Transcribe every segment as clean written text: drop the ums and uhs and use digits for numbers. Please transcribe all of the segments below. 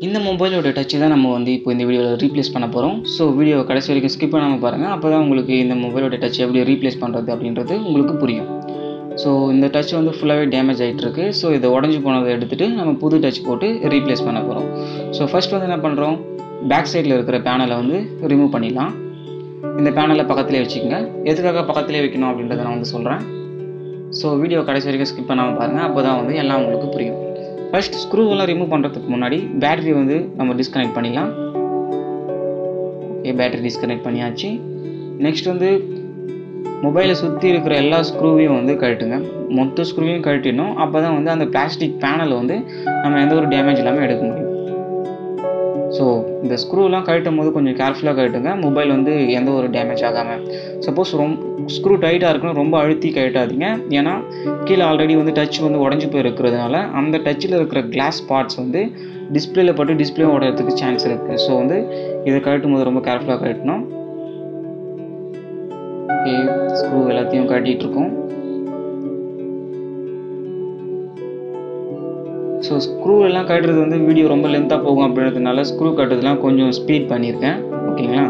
இந்த மொபைலோட டச் தான் நம்ம வந்து இப்போ இந்த வீடியோவில் ரீப்ளேஸ் பண்ண போகிறோம். ஸோ வீடியோவை கடைசி வரைக்கும் ஸ்கிப் பண்ணாமல் பாருங்கள். அப்போ தான் உங்களுக்கு இந்த மொபைலோட டச் எப்படி ரீப்ளேஸ் பண்ணுறது அப்படின்றது உங்களுக்கு புரியும். ஸோ இந்த டச் வந்து ஃபுல்லாகவே டேமேஜ் ஆகிட்டுருக்கு. ஸோ இதை உடஞ்சி போனதை எடுத்துகிட்டு நம்ம புது டச் போட்டு ரீப்ளேஸ் பண்ண போகிறோம். ஸோ ஃபஸ்ட் வந்து என்ன பண்ணுறோம், பேக் சைடில் இருக்கிற பேனலை வந்து ரிமூவ் பண்ணிடலாம். இந்த பேனலை பக்கத்துலேயே வச்சுக்கோங்க. எதுக்காக பக்கத்துலேயே வைக்கணும் அப்படின்றத நான் வந்து சொல்கிறேன். ஸோ வீடியோ கடைசி வரைக்கும் ஸ்கிப் பண்ணாமல் பாருங்கள். அப்போ தான் வந்து எல்லாம் உங்களுக்கு புரியும். ஃபர்ஸ்ட் ஸ்க்ரூவெல்லாம் ரிமூவ் பண்ணுறதுக்கு முன்னாடி பேட்டரி வந்து நம்ம டிஸ்கனெக்ட் பண்ணிடலாம். ஓகே, பேட்டரி டிஸ்கனெக்ட் பண்ணியாச்சு. நெக்ஸ்ட் வந்து மொபைலை சுற்றி இருக்கிற எல்லா ஸ்க்ரூவையும் வந்து கழட்டுங்க. மொத்த ஸ்க்ரூவையும் கழட்டிடணும். அப்போ தான் வந்து அந்த பிளாஸ்டிக் பேனலை வந்து நம்ம எந்த ஒரு டேமேஜ் இல்லாமல் எடுக்க முடியும். ஸோ இந்த ஸ்க்ரூலாம் கழட்டும் போது கொஞ்சம் கேர்ஃபுல்லாக கழட்டுங்க. மொபைல் வந்து எந்த ஒரு டேமேஜ் ஆகாமல். சப்போஸ் ஸ்க்ரூ டைட்டாக இருக்குன்னு ரொம்ப அழுத்தி கழட்டாதீங்க. ஏன்னா கீழே ஆல்ரெடி வந்து டச் வந்து உடஞ்சி போய் இருக்கிறதுனால அந்த டச்சில் இருக்கிற கிளாஸ் பார்ட்ஸ் வந்து டிஸ்பிளேல பட்டு டிஸ்பிளே உடையறதுக்கு சான்ஸ் இருக்குது. ஸோ வந்து இதை கழட்டும் போது ரொம்ப கேர்ஃபுல்லாக கழட்டணும். ஓகே, ஸ்க்ரூ எல்லாத்தையும் கழட்டிகிட்டு இருக்கோம். ஸோ ஸ்க்ரூ எல்லாம் கட்டுறது வந்து வீடியோ ரொம்ப லென்த்தாக போகும் அப்படின்றதுனால ஸ்க்ரூ கட்டுறதுலாம் கொஞ்சம் ஸ்பீட் பண்ணியிருக்கேன். ஓகேங்களா?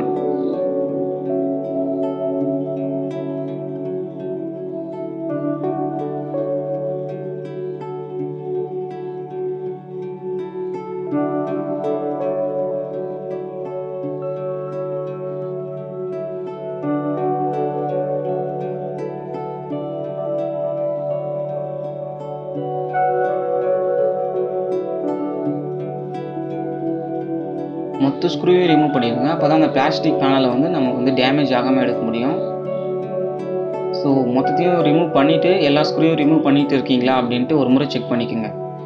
மொத்த ஸ்க்ரூவே ரிமூவ் பண்ணிடுங்க. அப்போ தான் அந்த பிளாஸ்டிக் பேனலை வந்து நம்ம வந்து டேமேஜ் ஆகாமல் எடுக்க முடியும். ஸோ மொத்தத்தையும் ரிமூவ் பண்ணிவிட்டு எல்லா ஸ்க்ரூவையும் ரிமூவ் பண்ணிட்டு இருக்கீங்களா அப்படின்ட்டு ஒரு முறை செக் பண்ணிக்கோங்க.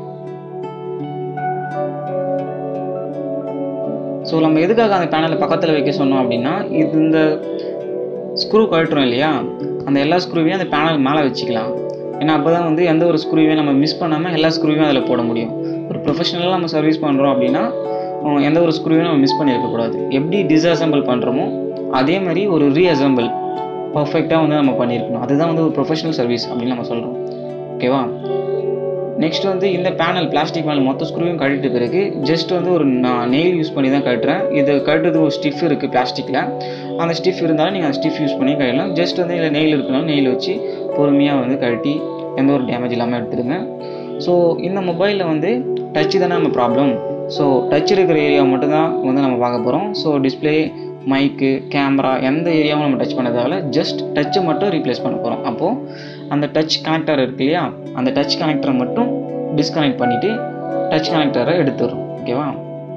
ஸோ நம்ம எதுக்காக அந்த பேனலை பக்கத்தில் வைக்க சொன்னோம் அப்படின்னா, இந்த ஸ்க்ரூ கழட்டுறோம் இல்லையா, அந்த எல்லா ஸ்க்ரூவையும் அந்த பேனல் மேலே வச்சுக்கலாம். ஏன்னா அப்போ தான் வந்து எந்த ஒரு ஸ்க்ரூவையும் நம்ம மிஸ் பண்ணாமல் எல்லா ஸ்க்ரூவையும் அதில் போட முடியும். ஒரு ப்ரொஃபஷனலாக நம்ம சர்வீஸ் பண்ணுறோம் அப்படின்னா எந்த ஒரு ஸ்க்ரூவையும் நம்ம மிஸ் பண்ணியிருக்கக்கூடாது. எப்படி டிஸ்அசம்பிள் பண்ணுறோமோ அதே மாதிரி ஒரு ரீஅசம்பிள் பர்ஃபெக்டாக வந்து நம்ம பண்ணியிருக்கணும். அதுதான் வந்து ஒரு ப்ரொஃபஷனல் சர்வீஸ் அப்படின்னு நம்ம சொல்கிறோம். ஓகேவா? நெக்ஸ்ட் வந்து இந்த பேனல் பிளாஸ்டிக் பேனல் மொத்த ஸ்க்ரூவையும் கழட்டிட்ட பிறகு ஜஸ்ட் வந்து ஒரு நான் நெயில் யூஸ் பண்ணி தான் கழட்டுறேன். இது கழட்டுறது ஒரு ஸ்டிஃப் இருக்குது பிளாஸ்டிக்கில். அந்த ஸ்டிஃப் இருந்தாலும் நீங்கள் அந்த ஸ்டிஃப் யூஸ் பண்ணி கழட்டலாம். ஜஸ்ட் வந்து இதில் நெயில் இருக்கனால நெயில் வச்சு பொறுமையாக வந்து கழட்டி எந்த ஒரு டேமேஜ் இல்லாமல் எடுத்துடுங்க. ஸோ இந்த மொபைலில் வந்து டச்சு தானே நம்ம ப்ராப்ளம். ஸோ டச் இருக்கிற ஏரியா மட்டும்தான் வந்து நம்ம பார்க்க போகிறோம். ஸோ டிஸ்பிளே, மைக்கு, கேமரா எந்த ஏரியாவும் நம்ம டச் பண்ணதால ஜஸ்ட் டச்சை மட்டும் ரீப்ளேஸ் பண்ண போகிறோம். அப்போது அந்த டச் கனெக்டர் இருக்கு இல்லையா, அந்த டச் கனெக்டரை மட்டும் டிஸ்கனெக்ட் பண்ணிவிட்டு டச் கனெக்டரை எடுத்துடுறோம். ஓகேவா?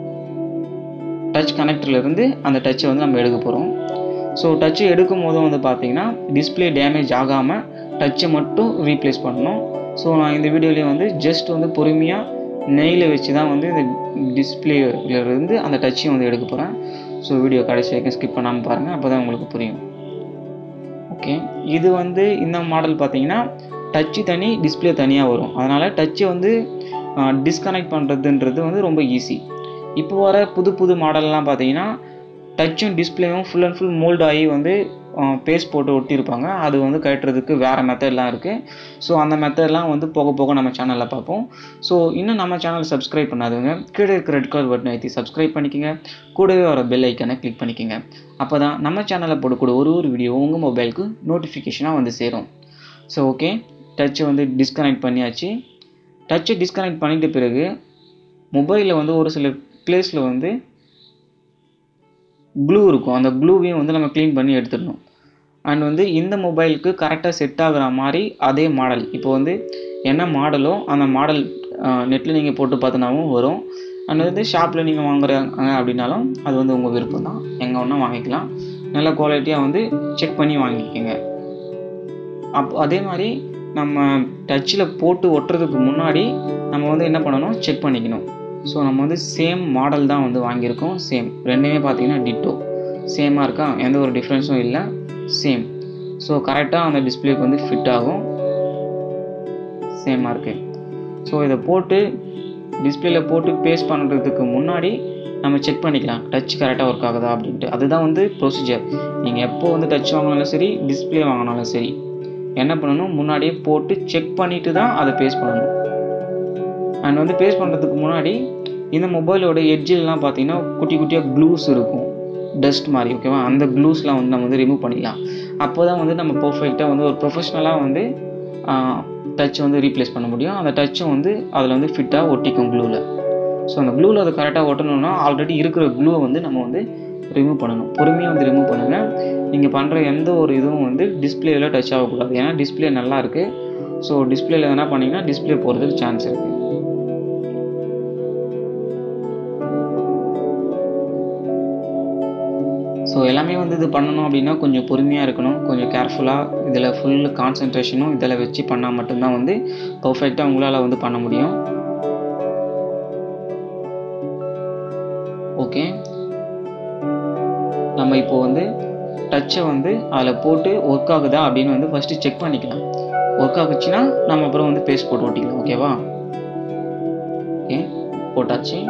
டச் கனெக்டர்லேருந்து அந்த டச்சை வந்து நம்ம எடுக்க போகிறோம். ஸோ டச்சு எடுக்கும் போதும் வந்து பார்த்திங்கன்னா டிஸ்பிளே டேமேஜ் ஆகாமல் டச்சை மட்டும் ரீப்ளேஸ் பண்ணணும். ஸோ நான் இந்த வீடியோலேயே வந்து ஜஸ்ட் வந்து பொறுமையாக நெயிலை வச்சு தான் வந்து இந்த டிஸ்பிளேலேருந்து அந்த டச்சையும் வந்து எடுக்க போகிறேன். ஸோ வீடியோ கடைசி வரைக்கும் ஸ்கிப் பண்ணாமல் பாருங்கள். அப்போ தான் உங்களுக்கு புரியும். ஓகே, இது வந்து இந்த மாடல் பார்த்தீங்கன்னா டச்சு தனி, டிஸ்பிளே தனியாக வரும். அதனால் டச்சை வந்து டிஸ்கனெக்ட் பண்ணுறதுன்றது வந்து ரொம்ப ஈஸி. இப்போ வர புது மாடல்லாம் பார்த்தீங்கன்னா டச்சும் டிஸ்பிளேயும் ஃபுல் அண்ட் ஃபுல் மோல்ட் ஆகி வந்து பேஸ்ட் போட்டு ஒட்டியிருப்பாங்க. அது வந்து கட்டுறதுக்கு வேறு மெத்தட்லாம் இருக்குது. ஸோ அந்த மெத்தட்லாம் வந்து போக நம்ம சேனலில் பார்ப்போம். ஸோ இன்னும் நம்ம சேனல் சப்ஸ்கிரைப் பண்ணாதவங்க கீழே இருக்கிற ரெட் கலர் பட்டனை ஏற்றி சப்ஸ்கிரைப் பண்ணிக்கோங்க. கூடவே வர பெல் ஐக்கனை கிளிக் பண்ணிக்கோங்க. அப்போ தான் நம்ம சேனலில் போடக்கூடிய ஒரு வீடியோ உங்கள் மொபைலுக்கு நோட்டிஃபிகேஷனாக வந்து சேரும். ஸோ ஓகே, டச்சை வந்து டிஸ்கனெக்ட் பண்ணியாச்சு. டச்சை டிஸ்கனெக்ட் பண்ணிட்ட பிறகு மொபைலில் வந்து ஒரு சில பிளேஸில் வந்து க்ளூ இருக்கும். அந்த க்ளூவையும் வந்து நம்ம க்ளீன் பண்ணி எடுத்துடணும். அண்ட் வந்து இந்த மொபைலுக்கு கரெக்டாக செட் ஆகிற மாதிரி அதே மாடல், இப்போ வந்து என்ன மாடலோ அந்த மாடல் நெட்டில் நீங்கள் போட்டு பார்த்தினாவும் வரும். அண்ட் வந்து ஷாப்பில் நீங்கள் வாங்குறாங்க அப்படின்னாலும் அது வந்து உங்கள் விருப்பம் தான், எங்கே வேணால் வாங்கிக்கலாம். நல்ல குவாலிட்டியாக வந்து செக் பண்ணி வாங்கிக்கோங்க. அதே மாதிரி நம்ம டச்சில் போட்டு ஒட்டுறதுக்கு முன்னாடி நம்ம வந்து என்ன பண்ணணும், செக் பண்ணிக்கணும். ஸோ நம்ம வந்து சேம் மாடல் தான் வந்து வாங்கியிருக்கோம். சேம் ரெண்டுமே பார்த்தீங்கன்னா டிட்டோ சேமாக இருக்கா, எந்த ஒரு டிஃப்ரென்ஸும் இல்லை, சேம். ஸோ கரெக்டாக அந்த டிஸ்பிளேக்கு வந்து ஃபிட் ஆகும், சேமாக இருக்குது. ஸோ இதை போட்டு டிஸ்பிளேல போட்டு பேஸ்ட் பண்ணுறதுக்கு முன்னாடி நம்ம செக் பண்ணிக்கலாம் டச் கரெக்டாக ஒர்க் ஆகுதா அப்படின்ட்டு. அதுதான் வந்து ப்ரொசீஜர். நீங்கள் எப்போ வந்து டச் வாங்கினாலும் சரி, டிஸ்பிளே வாங்கினாலும் சரி, என்ன பண்ணணும், முன்னாடியே போட்டு செக் பண்ணிவிட்டு தான் அதை பேஸ்ட் பண்ணணும். அண்ட் வந்து பேஸ்ட் பண்ணுறதுக்கு முன்னாடி இந்த மொபைலோட எட்ஜிலலாம் பார்த்தீங்கன்னா குட்டி குட்டியாக க்ளூஸ் இருக்கும், டஸ்ட் மாதிரி. ஓகேவா, அந்த க்ளூஸ்லாம் வந்து நம்ம வந்து ரிமூவ் பண்ணிடலாம். அப்போ தான் வந்து நம்ம பர்ஃபெக்டாக வந்து ஒரு ப்ரொஃபஷ்னலாக வந்து டச் வந்து ரீப்ளேஸ் பண்ண முடியும். அந்த டச்சும் வந்து அதில் வந்து ஃபிட்டாக ஒட்டிக்கும் க்ளூவில். ஸோ அந்த க்ளூவில் அதை கரெக்டாக ஒட்டணும்னா ஆல்ரெடி இருக்கிற க்ளூவை வந்து நம்ம வந்து ரிமூவ் பண்ணணும். பொறுமையாக வந்து ரிமூவ் பண்ணுங்கள். நீங்கள் பண்ணுற எந்த ஒரு இதுவும் வந்து டிஸ்பிளேயில் டச் ஆகக்கூடாது. ஏன்னா டிஸ்பிளே நல்லா இருக்குது. ஸோ டிஸ்பிளேயில் என்ன பண்ணிங்கன்னா டிஸ்பிளே போகிறதுக்கு சான்ஸ் இருக்குது. ஸோ எல்லாமே வந்து இது பண்ணணும் அப்படின்னா கொஞ்சம் பொறுமையாக இருக்கணும், கொஞ்சம் கேர்ஃபுல்லாக. இதில் ஃபுல் கான்சன்ட்ரேஷனும் இதில் வச்சு பண்ணால் மட்டும்தான் வந்து பர்ஃபெக்டாக உங்களால் வந்து பண்ண முடியும். ஓகே, நம்ம இப்போது வந்து டச்சை வந்து அதில் போட்டு ஒர்க் ஆகுதா அப்படின்னு வந்து ஃபஸ்ட்டு செக் பண்ணிக்கலாம். ஒர்க் ஆகுச்சுன்னா நம்ம அப்புறம் வந்து பேஸ்ட் போட்டு ஓட்டிக்கலாம். ஓகேவா, ஓகே போட்டாச்சு.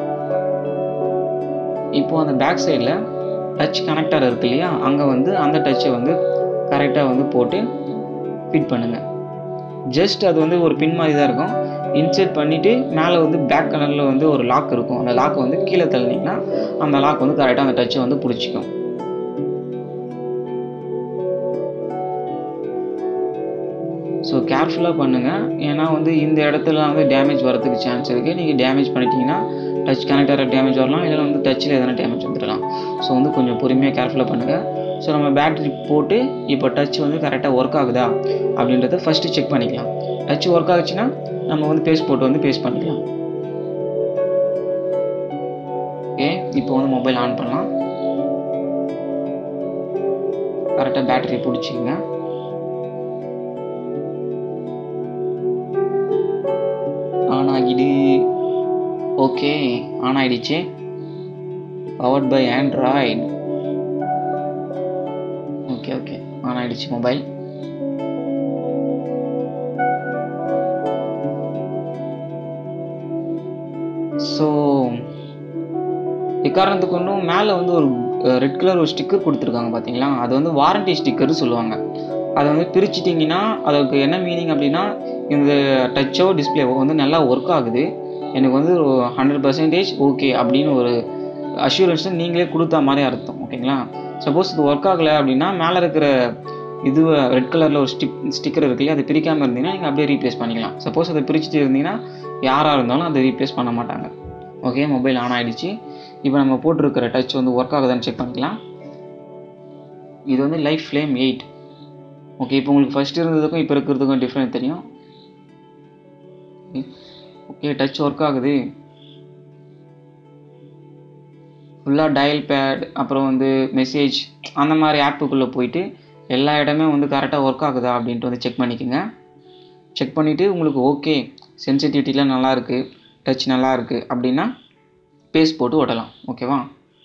இப்போது அந்த பேக் சைடில் டச் கனெக்டர் இருக்கு இல்லையா, அங்கே வந்து அந்த டச்சை வந்து கரெக்டாக வந்து போட்டு ஃபிட் பண்ணுங்கள். ஜஸ்ட் அது வந்து ஒரு பின் மாதிரி தான் இருக்கும். இன்செர்ட் பண்ணிவிட்டு மேலே வந்து பிளாக் கலரில் வந்து ஒரு லாக் இருக்கும். அந்த லாக்கை வந்து கீழே தள்ளினீங்கன்னா அந்த லாக் வந்து கரெக்டாக அந்த டச்சை வந்து பிடிச்சிக்கும். ஸோ கேர்ஃபுல்லாக பண்ணுங்கள். ஏன்னா வந்து இந்த இடத்துல வந்து டேமேஜ் வரதுக்கு சான்ஸ் இருக்குது. நீங்கள் டேமேஜ் பண்ணிட்டீங்கன்னா டச் கனெக்டரில் டேமேஜ் வரலாம், இல்லை வந்து டச்சில் எதனா டேமேஜ் வந்துடலாம். ஸோ வந்து கொஞ்சம் பொறுமையாக கேர்ஃபுல்லாக பண்ணுங்கள். ஸோ நம்ம பேட்டரி போட்டு இப்போ டச் வந்து கரெக்டாக ஒர்க் ஆகுதா அப்படின்றத ஃபஸ்ட்டு செக் பண்ணிக்கலாம். டச் ஒர்க் ஆகுச்சுன்னா நம்ம வந்து பேஸ்ட் போட்டு வந்து பேஸ்ட் பண்ணிக்கலாம். ஓகே, இப்போ வந்து மொபைல் ஆன் பண்ணலாம். கரெக்டாக பேட்டரி பிடிச்சிங்க. ஆன் ஆகிடு. ஓகே, ஆன் ஆகிடுச்சு. Powered by Android. Okay okay, on ஆகிடுச்சு மொபைல். ஸோ எக்காரணத்துக்கு ஒன்றும் மேலே வந்து ஒரு ரெட் கலர் ஒரு ஸ்டிக்கர் கொடுத்துருக்காங்க பார்த்தீங்களா, அது வந்து வாரண்டி ஸ்டிக்கர்னு சொல்லுவாங்க. அதை வந்து பிரிச்சிட்டிங்கன்னா அதுக்கு என்ன மீனிங் அப்படின்னா, இந்த டச்சோ டிஸ்பிளேவோ வந்து நல்லா ஒர்க் ஆகுது, எனக்கு வந்து 100% ஓகே அப்படின்னு ஒரு அஷூரன்ஸ் நீங்களே கொடுத்தா மாதிரி அர்த்தம். ஓகேங்களா, சப்போஸ் இது ஒர்க் ஆகலை அப்படின்னா மேலே இருக்கிற இது ரெட் கலரில் ஒரு ஸ்டிக்கர் இருக்கு இல்லையா, அதை பிரிக்காமல் இருந்தீங்கன்னா நீங்கள் அப்படியே ரீப்ளேஸ் பண்ணிக்கலாம். சப்போஸ் அதை பிரிச்சுட்டு இருந்தீங்கன்னா யாராக இருந்தாலும் அதை ரீப்ளேஸ் பண்ண மாட்டாங்க. ஓகே, மொபைல் ஆன் ஆகிடுச்சு. இப்போ நம்ம போட்டிருக்கிற டச் வந்து ஒர்க் ஆகுதான்னு செக் பண்ணிக்கலாம். இது வந்து லைஃப் ஃப்ளேம் 8. ஓகே, இப்போ உங்களுக்கு ஃபஸ்ட் இருந்ததுக்கும் இப்போ இருக்கிறதுக்கும் டிஃப்ரெண்ட் தெரியும். ஓகே, டச் ஒர்க் ஆகுது. ஃபுல்லாக டயல் பேட் அப்புறம் வந்து மெசேஜ் அந்த மாதிரி ஆப்புக்குள்ளே போயிட்டு எல்லா இடமே வந்து கரெக்டாக ஒர்க் ஆகுதா அப்படின்ட்டு வந்து செக் பண்ணிக்கோங்க. செக் பண்ணிவிட்டு உங்களுக்கு ஓகே சென்சிட்டிவிட்டிலாம் நல்லாயிருக்கு, டச் நல்லாயிருக்கு அப்படின்னா பேஸ்ட் போட்டு ஓட்டலாம். ஓகேவா,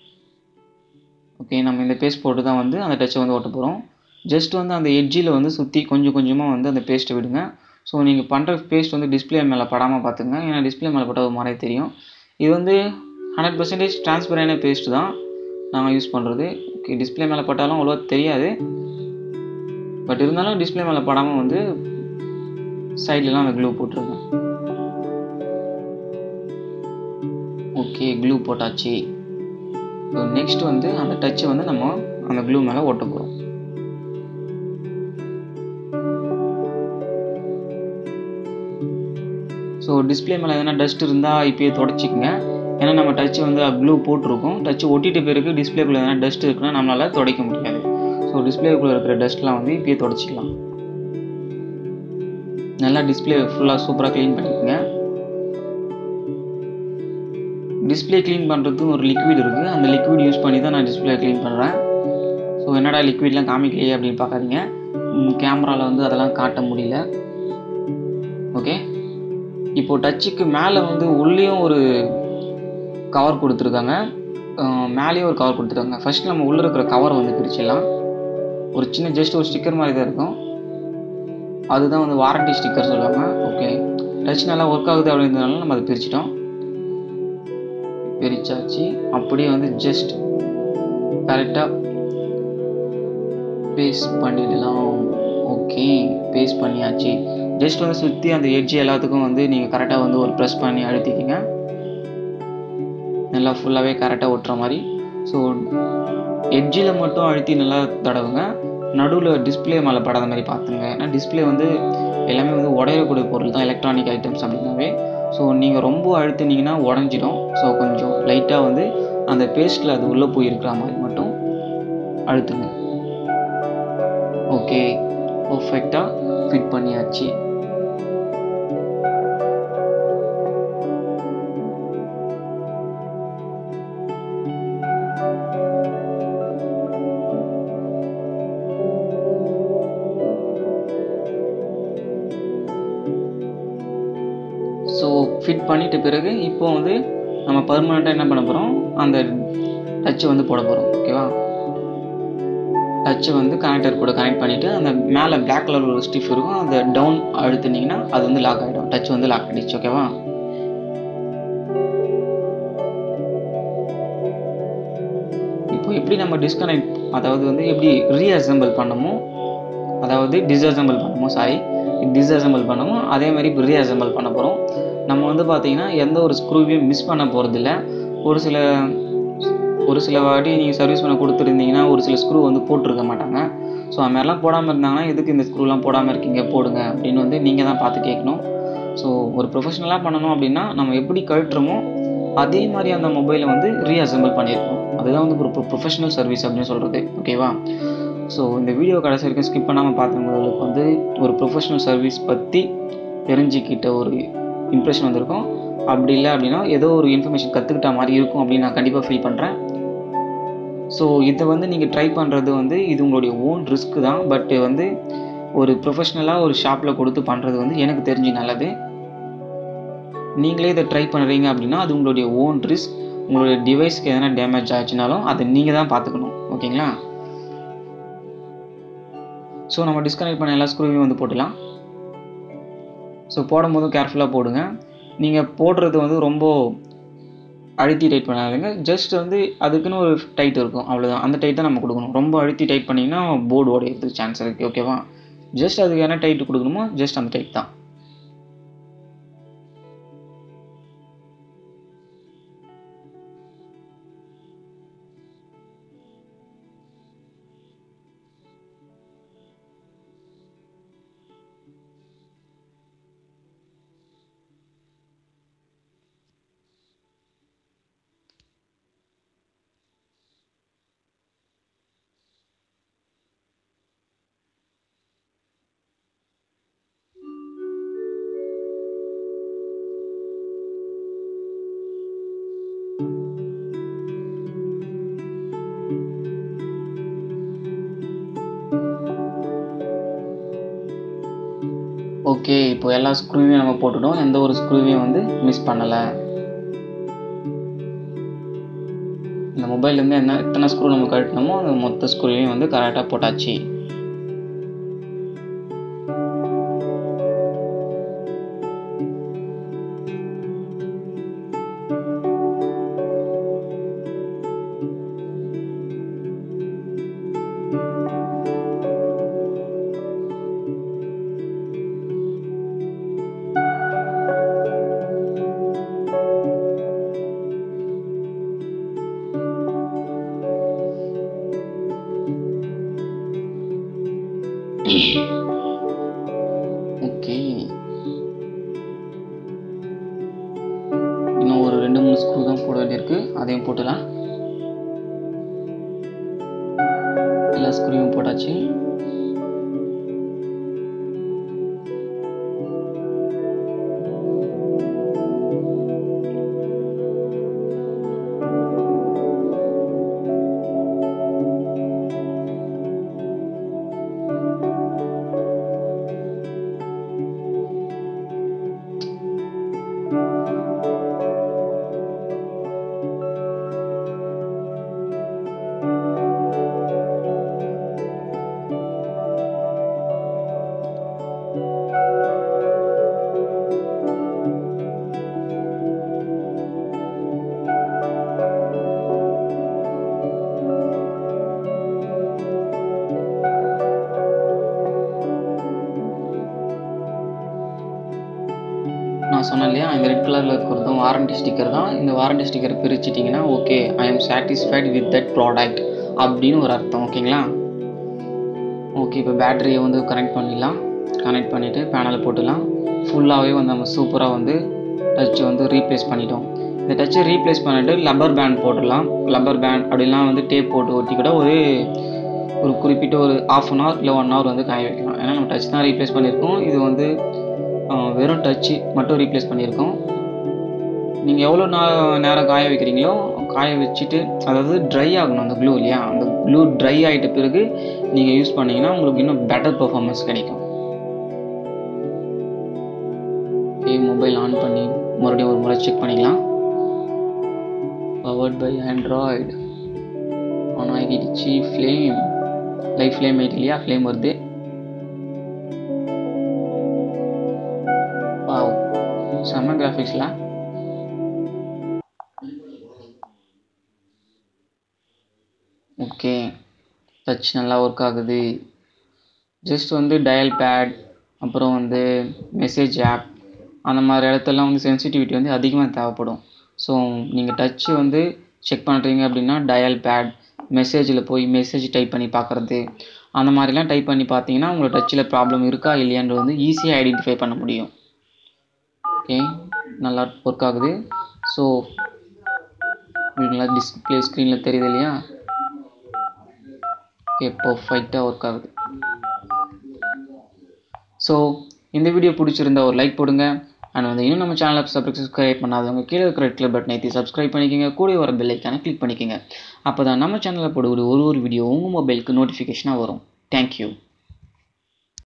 ஓகே நம்ம இந்த பேஸ்ட் போட்டு தான் வந்து அந்த டச்சை வந்து ஓட்ட போகிறோம். ஜஸ்ட் வந்து அந்த எட்ஜில் வந்து சுற்றி கொஞ்சம் கொஞ்சமாக வந்து அந்த பேஸ்ட்டை விடுங்க. ஸோ நீங்கள் பண்ணுற பேஸ்ட் வந்து டிஸ்பிளே மேலே படாமல் பார்த்துங்க, ஏன்னா டிஸ்பிளே மேலே பட்டால் ஒரு மாதிரி தெரியும். இது வந்து 100% டிரான்ஸ்பரண்டான பேஸ்ட் தான் நாங்கள் யூஸ் பண்ணுறது. ஓகே, டிஸ்பிளே மேலே பட்டாலும் அவ்வளோவா தெரியாது, பட் இருந்தாலும் டிஸ்பிளே மேலே படாமல் வந்து சைட்லலாம் அந்த க்ளூ போட்டுருங்க. ஓகே, க்ளூ போட்டாச்சு. ஸோ நெக்ஸ்ட் வந்து அந்த டச்சை வந்து நம்ம அந்த க்ளூ மேலே ஓட்ட போகிறோம். ஸோ டிஸ்பிளே மேலே எதனா டஸ்ட் இருந்தால் இப்போயே தொடச்சிக்கங்க. ஏன்னா நம்ம டச்சு வந்து க்ளூ போட்டிருக்கோம், டச்சு ஒட்டிட்டு பிறகு டிஸ்பிளேக்குள்ளே எதனா டஸ்ட் இருக்குன்னா நம்மளால் துடைக்க முடியாது. ஸோ டிஸ்பிளேக்குள்ளே இருக்கிற டஸ்ட்லாம் வந்து இப்போயே தொடச்சிக்கலாம். நல்லா டிஸ்பிளே ஃபுல்லாக சூப்பராக க்ளீன் பண்ணிக்கோங்க. டிஸ்பிளே க்ளீன் பண்ணுறதுக்கு ஒரு லிக்விட் இருக்குது, அந்த லிக்விட் யூஸ் பண்ணி தான் நான் டிஸ்பிளே க்ளீன் பண்ணுறேன். ஸோ என்னடா லிக்விட்லாம் காமிக்கலையே அப்படின்னு பார்க்காதீங்க, கேமராவில் வந்து அதெல்லாம் காட்ட முடியல. ஓகே, இப்போது டச்சுக்கு மேலே வந்து உள்ளேயும் ஒரு கவர் கொடுத்துருக்காங்க, மேலேயும் ஒரு கவர் கொடுத்துருக்காங்க. ஃபஸ்ட்டு நம்ம உள்ளே இருக்கிற கவரை வந்து பிரிச்சிடலாம். ஒரு சின்ன ஜஸ்ட் ஒரு ஸ்டிக்கர் மாதிரி தான் இருக்கும், அதுதான் வந்து வாரண்டி ஸ்டிக்கர் சொல்லுவாங்க. ஓகே, டச் நல்லா ஒர்க் ஆகுது அப்படின்றதுனால நம்ம அதை பிரிச்சிட்டோம். பிரிச்சாச்சு. அப்படியே வந்து ஜஸ்ட் கரெக்டாக பேஸ்ட் பண்ணிடலாம். ஓகே, பேஸ்ட் பண்ணியாச்சு. ஜஸ்ட் வந்து சுற்றி அந்த எட்ஜ் எல்லாத்துக்கும் வந்து நீங்கள் கரெக்டாக வந்து ஒரு ப்ரெஸ் பண்ணி அழுத்திக்கிங்க. நல்லா ஃபுல்லாகவே கரெக்டாக ஒட்டுற மாதிரி. ஸோ எட்ஜில் மட்டும் அழுத்தி நல்லா தடவுங்க, நடுவில் டிஸ்பிளே மேலே படாத மாதிரி பார்த்துங்க. ஏன்னா டிஸ்பிளே வந்து எல்லாமே வந்து உடையக்கூடிய பொருள் தான், எலக்ட்ரானிக் ஐட்டம்ஸ் அப்படின்னாவே. ஸோ நீங்கள் ரொம்ப அழுத்தினீங்கன்னா உடஞ்சிடும். ஸோ கொஞ்சம் லைட்டாக வந்து அந்த பேஸ்ட்டில் அது உள்ளே போய் இருக்கிற மாதிரி மட்டும் அழுத்துங்க. ஓகே, பர்ஃபெக்டாக ஃபிட் பண்ணியாச்சு. ஸோ ஃபிட் பண்ணிட்ட பிறகு இப்போ வந்து நம்ம பர்மனெண்ட்டாக என்ன பண்ண போகிறோம், அந்த டச்சை வந்து போட போகிறோம். ஓகேவா, டச்சை வந்து கனெக்டர் கூட கனெக்ட் பண்ணிவிட்டு அந்த மேலே பிளாக் கலர் ஒரு ஸ்டிஃப் இருக்கும், அந்த டவுன் அழுத்துனீங்கன்னா அது வந்து லாக் ஆகிடும். டச் வந்து லாக் ஆகிடுச்சு. ஓகேவா, இப்போ எப்படி நம்ம டிஸ்கனெக்ட், அதாவது வந்து எப்படி ரீஅசெம்பிள் பண்ணமோ, அதாவது டிஸ்அசெம்பிள் பண்ணமோ அதே மாதிரி இப்போ ரீஅசெம்பிள் பண்ண போகிறோம். நம்ம வந்து பார்த்திங்கன்னா எந்த ஒரு ஸ்க்ரூவையும் மிஸ் பண்ண போகிறதில்ல. ஒரு சில வாட்டி நீங்கள் சர்வீஸ் பண்ண கொடுத்துருந்தீங்கன்னா ஒரு சில ஸ்க்ரூ வந்து போட்டிருக்க மாட்டாங்க. ஸோ அது மாதிரிலாம் போடாமல் இருந்தாங்கன்னா எதுக்கு இந்த ஸ்க்ரூலாம் போடாமல் இருக்கீங்க, போடுங்க அப்படின்னு வந்து நீங்கள் தான் பார்த்து கேட்கணும். ஸோ ஒரு ப்ரொஃபஷனலாக பண்ணணும் அப்படின்னா நம்ம எப்படி கழட்டுறோமோ அதே மாதிரி அந்த மொபைலை வந்து ரீஅசெம்பிள் பண்ணியிருக்கணும். அதுதான் வந்து ஒரு ப்ரொஃபஷனல் சர்வீஸ் அப்படின்னு சொல்கிறது. ஓகேவா, ஸோ இந்த வீடியோ கடைசி வரைக்கும் ஸ்கிப் பண்ணாமல் பார்க்குறவங்களுக்கு வந்து ஒரு ப்ரொஃபஷனல் சர்வீஸ் பற்றி தெரிஞ்சுக்கிட்ட ஒரு இம்ப்ரெஷன் வந்திருக்கும். அப்படி இல்லை அப்படின்னா ஏதோ ஒரு இன்ஃபர்மேஷன் கற்றுக்கிட்ட மாதிரி இருக்கும் அப்படின்னு நான் கண்டிப்பாக ஃபீல் பண்ணுறேன். ஸோ இதை வந்து நீங்கள் ட்ரை பண்ணுறது வந்து இது உங்களுடைய ஓன் ரிஸ்க்கு தான். பட் வந்து ஒரு ப்ரொஃபஷ்னலாக ஒரு ஷாப்பில் கொடுத்து பண்ணுறது வந்து எனக்கு தெரிஞ்சு நல்லது. நீங்களே இதை ட்ரை பண்ணுறீங்க அப்படின்னா அது உங்களுடைய ஓன் ரிஸ்க். உங்களுடைய டிவைஸ்க்கு எதனா டேமேஜ் ஆச்சுனாலும் அதை நீங்கள் தான் பார்த்துக்கணும். ஓகேங்களா, ஸோ நம்ம டிஸ்கனெக்ட் பண்ண எல்லா ஸ்க்ரூவையும் வந்து போட்டுடலாம். ஸோ போடும் போதும் கேர்ஃபுல்லாக போடுங்க. நீங்கள் போடுறது வந்து ரொம்ப அழுத்தி டைட் பண்ணாதுங்க. ஜஸ்ட் வந்து அதுக்குன்னு ஒரு டைட் இருக்கும், அவ்வளோதான். அந்த டைட் தான் நம்ம கொடுக்கணும். ரொம்ப அழுத்தி டைட் பண்ணிங்கன்னா போர்டு உடையிறதுக்கு சான்ஸ் இருக்குது. ஓகேவா, ஜஸ்ட் அதுக்கு என்ன டைட் கொடுக்கணுமோ ஜஸ்ட் அந்த டைட் தான். ஓகே, இப்போ எல்லா ஸ்க்ரூவையும் நம்ம போட்டுட்டோம். எந்த ஒரு ஸ்க்ரூவையும் வந்து மிஸ் பண்ணலை. இந்த மொபைல்லேருந்து எத்தனை ஸ்க்ரூ நம்ம கழட்டணுமோ அந்த மொத்த ஸ்க்ரூவையும் வந்து கரெக்டாக போட்டாச்சு. ஓகே, இன்னும் ஒரு 2-3 ஸ்க்ரூ தான் போட வேண்டியிருக்கு, அதையும் போட்டுலாம். எல்லா ஸ்க்ரூவையும் போட்டாச்சு. நான் சொன்னேன் இல்லையா, இந்த ரெட் கலரில் இருக்கிறதும் வாரண்டி ஸ்டிக்கர் தான். இந்த வாரண்டி ஸ்டிக்கரை பிரிச்சுட்டிங்கன்னா okay I am satisfied with that product அப்படின்னு ஒரு அர்த்தம். ஓகேங்களா? ஓகே, இப்போ பேட்டரியை வந்து கனெக்ட் பண்ணிடலாம். கனெக்ட் பண்ணிவிட்டு பேனலை போட்டுடலாம். ஃபுல்லாகவே வந்து நம்ம சூப்பராக வந்து டச் வந்து ரீப்ளேஸ் பண்ணிட்டோம். இந்த டச்சை ரீப்ளேஸ் பண்ணிவிட்டு லப்பர் பேண்ட் போட்டுடலாம். லப்பர் பேண்ட் அப்படிலாம் வந்து டேப் போட்டு ஒட்டி கூட ஒரு குறிப்பிட்ட ஒரு ½ அன் ஹவர் இல்லை 1 ஹவர் வந்து காய வைக்கலாம். ஏன்னா நம்ம டச் தான் ரீப்ளேஸ் பண்ணியிருக்கோம். இது வந்து வெறும் டச்சு மட்டும் ரீப்ளேஸ் பண்ணியிருக்கோம். நீங்கள் எவ்வளோ நேரம் காய வைக்கிறீங்களோ காய வச்சுட்டு, அதாவது ட்ரை ஆகணும் அந்த க்ளூ இல்லையா, அந்த க்ளூ ட்ரை ஆகிட்ட பிறகு நீங்கள் யூஸ் பண்ணிங்கன்னா உங்களுக்கு இன்னும் பெட்டர் பெர்ஃபார்மன்ஸ் கிடைக்கும். ஓகே, மொபைல் ஆன் பண்ணி மறுபடியும் ஒரு முறை செக் பண்ணிக்கலாம். பவர்ட் பை ஆண்ட்ராய்டு ஆன் ஆகிடுச்சு. ஃப்ளேம் லைஃப் ஃப்ளேம் ஆகிட்டு இல்லையா, ஃப்ளேம் வருது. வாவ், செம்ம கிராஃபிக்ஸில். ஓகே, டச் நல்லா ஒர்க் ஆகுது. ஜஸ்ட் வந்து டயல் பேட், அப்புறம் வந்து மெசேஜ் ஆப், அந்த மாதிரி இடத்துலலாம் வந்து சென்சிட்டிவிட்டி வந்து அதிகமாக தேவைப்படும். ஸோ நீங்கள் டச்சு வந்து செக் பண்ணுறீங்க அப்படின்னா டயல் பேட், மெசேஜில் போய் மெசேஜ் டைப் பண்ணி பார்க்குறது, அந்த மாதிரிலாம் டைப் பண்ணி பார்த்தீங்கன்னா உங்களோட டச்சில் ப்ராப்ளம் இருக்கா இல்லையான்றது வந்து ஈஸியாக ஐடென்டிஃபை பண்ண முடியும். ஓகே, நல்லா ஒர்க் ஆகுது. ஸோ உங்களுக்கு நல்லா டிஸ்பிளே ஸ்க்ரீனில் தெரியுது இல்லையா? ஓகே, பர்ஃபெக்டாக ஒர்க் ஆகுது. ஸோ இந்த வீடியோ பிடிச்சிருந்தா ஒரு லைக் போடுங்க. அண்ட் வந்து இன்னும் நம்ம சேனலை சப்ஸ்கிரைப் பண்ணாதவங்க கீழே இருக்கிற ரெட் கலர் பட்டன் ஏற்றி சப்ஸ்கிரைப் பண்ணிக்கோங்க. கூட வர பெல் ஐக்கானை கிளிக் பண்ணிக்கோங்க. அப்போ தான் நம்ம சேனலில் போடக்கூடிய ஒரு வீடியோ உங்கள் மொபைலுக்கு நோட்டிஃபிகேஷனாக வரும். தேங்க்யூ.